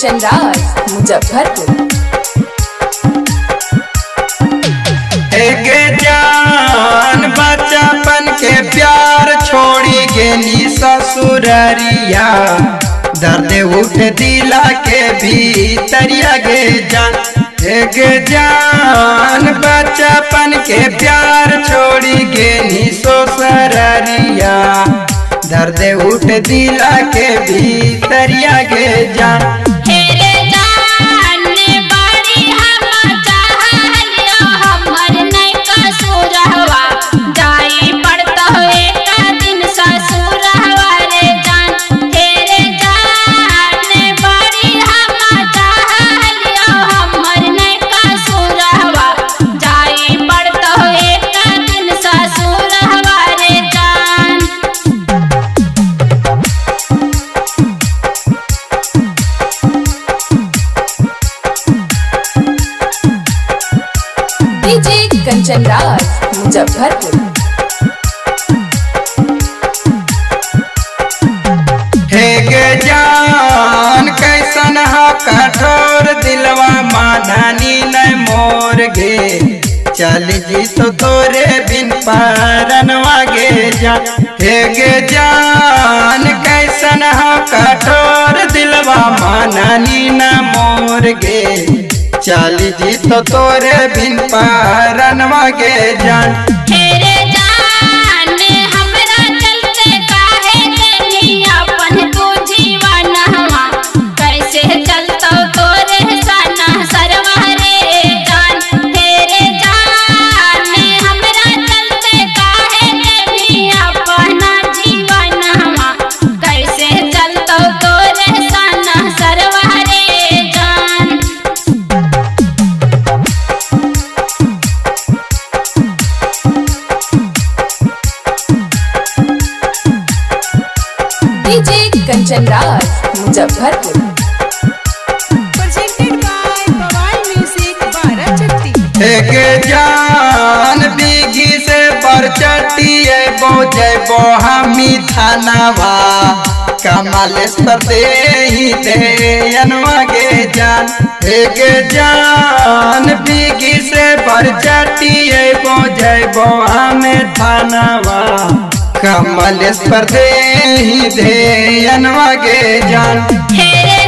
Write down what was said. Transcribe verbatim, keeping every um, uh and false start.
कंचन राज मुजफ्फरपुर। एक जान बचपन के प्यार छोड़ी गेली ससुररिया, दर्द उठ दिला के भीतरिया गे जान। एक जान बचपन के प्यार छोड़ी गेली ससुररिया, दर्द उठ दिला के भीतरिया गे जान। कंचन राज मुजफ्फरपुर। हे गे जान कैसन हा कठोर दिलवा मानानी न मोर गे, चल जी तो तोरे बिन परनवा गे जान। हे गे जान कैसन हा कठोर दिलवा मानानी न मोर गे, चल जी तो तोरे बिन परनवा गे जान। हेरे जान हमरा चलते काहे देनी अपन तू जीवनवा, कैसे चलतो तोरे सना सरवा रे जान। हेरे जान हमरा चलते काहे देनी अपन जीवनवा, कैसे चलतो तोरे सना सरवा रे जान। कंचन राज मुजफ्फरपुर। एक जान बिगी से बरचटी बो जय बो हमी थानावा, कमलेश्वर दे ही दे अनवा गे जान। एक जान बिगी से बरचटी बो जय बो हमें थानावा, कमलेश्वर दे ही दे अनवा गे जान।